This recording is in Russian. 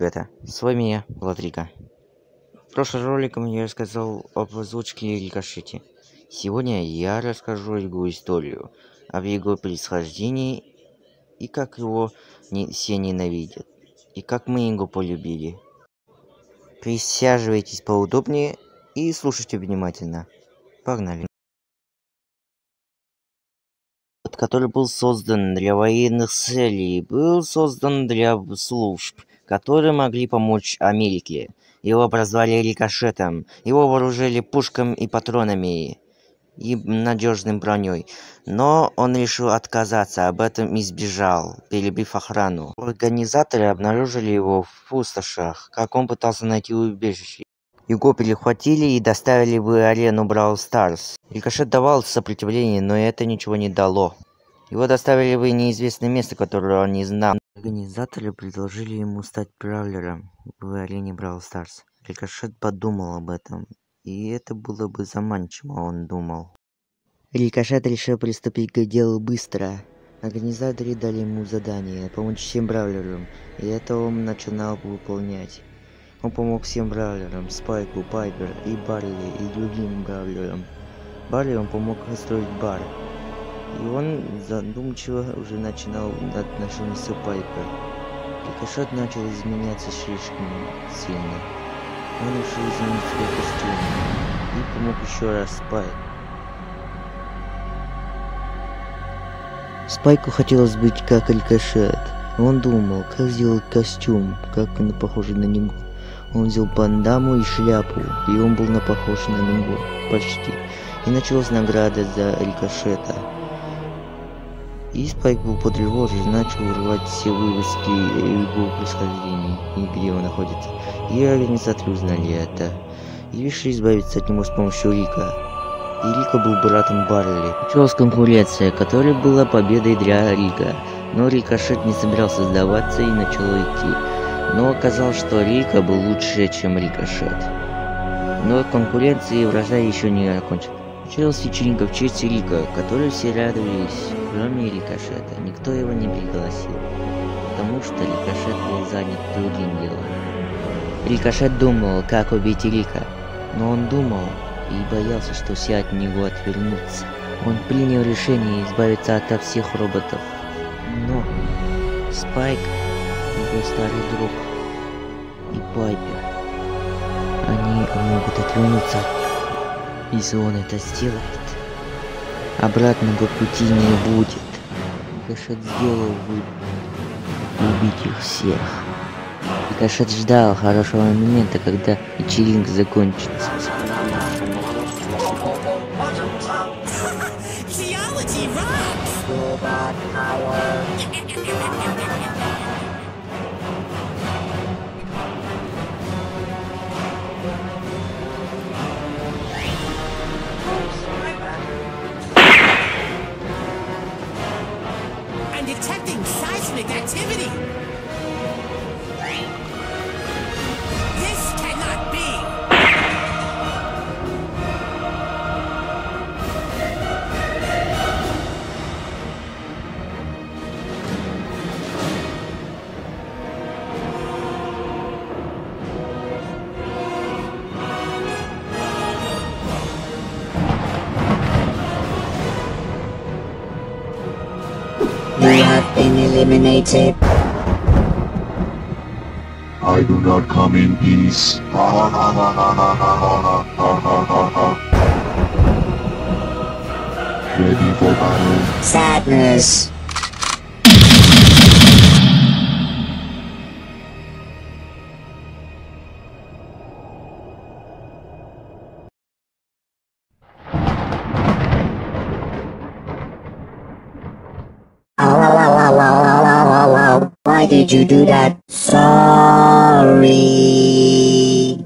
ребята, с вами я, Владрика. В прошлом ролике я рассказал об озвучке Рикошете. Сегодня я расскажу его историю, об его происхождении и как его все ненавидят, и как мы его полюбили. Присаживайтесь поудобнее и слушайте внимательно. Погнали. Который был создан для военных целей, был создан для служб, которые могли помочь Америке. Его прозвали Рикошетом, его вооружили пушками и патронами и надежным броней. Но он решил отказаться, об этом и сбежал, перебив охрану. Организаторы обнаружили его в пустошах, как он пытался найти убежище. Его перехватили и доставили в арену Brawl Stars. Рикошет давал сопротивление, но это ничего не дало. Его доставили в неизвестное место, которое он не знал. Организаторы предложили ему стать бравлером в арене Brawl Stars. Рикошет подумал об этом, и это было бы заманчиво, он думал. Рикошет решил приступить к делу быстро. Организаторы дали ему задание помочь всем бравлерам, и это он начинал выполнять. Он помог всем бравлерам, Спайку, Пайпер и Барли и другим бравлерам. Барли он помог построить бар. И он задумчиво уже начинал отношения с Пайпер. Рикошет начал изменяться слишком сильно. Он решил изменить свой костюм и помог еще раз Спайку. Спайку хотелось быть как Рикошет. Он думал, как сделать костюм, как он похож на него. Он взял бандаму и шляпу, и он был похож на него, почти. И началась награда за Рикошета. И Спайк был потревожен, начал урвать все вывески его происхождения и где он находится. И организаторы узнали это. И решили избавиться от него с помощью Рика. И Рика был братом Барли. Началась конкуренция, которая была победой для Рика. Но Рикошет не собирался сдаваться и начал идти. Но оказалось, что Рика был лучше, чем Рикошет. Но конкуренция и вражда еще не окончена. Началась вечеринка в честь Рика, которой все радовались, кроме Рикошета. Никто его не пригласил, потому что Рикошет был занят другим делом. Рикошет думал, как убить Рика, но он думал и боялся, что все от него отвернутся. Он принял решение избавиться от всех роботов. Но Спайк, его старый друг, и Пайпер, они могут отвернуться, если он это сделает. Обратного пути не будет. Рикошет сделал выбор убить их всех. Рикошет ждал хорошего момента, когда вечеринка закончится. I'm detecting seismic activity. This cannot be. You have been eliminated. I do not come in peace. Ready for battle. Sadness. Why did you do that? Sorry.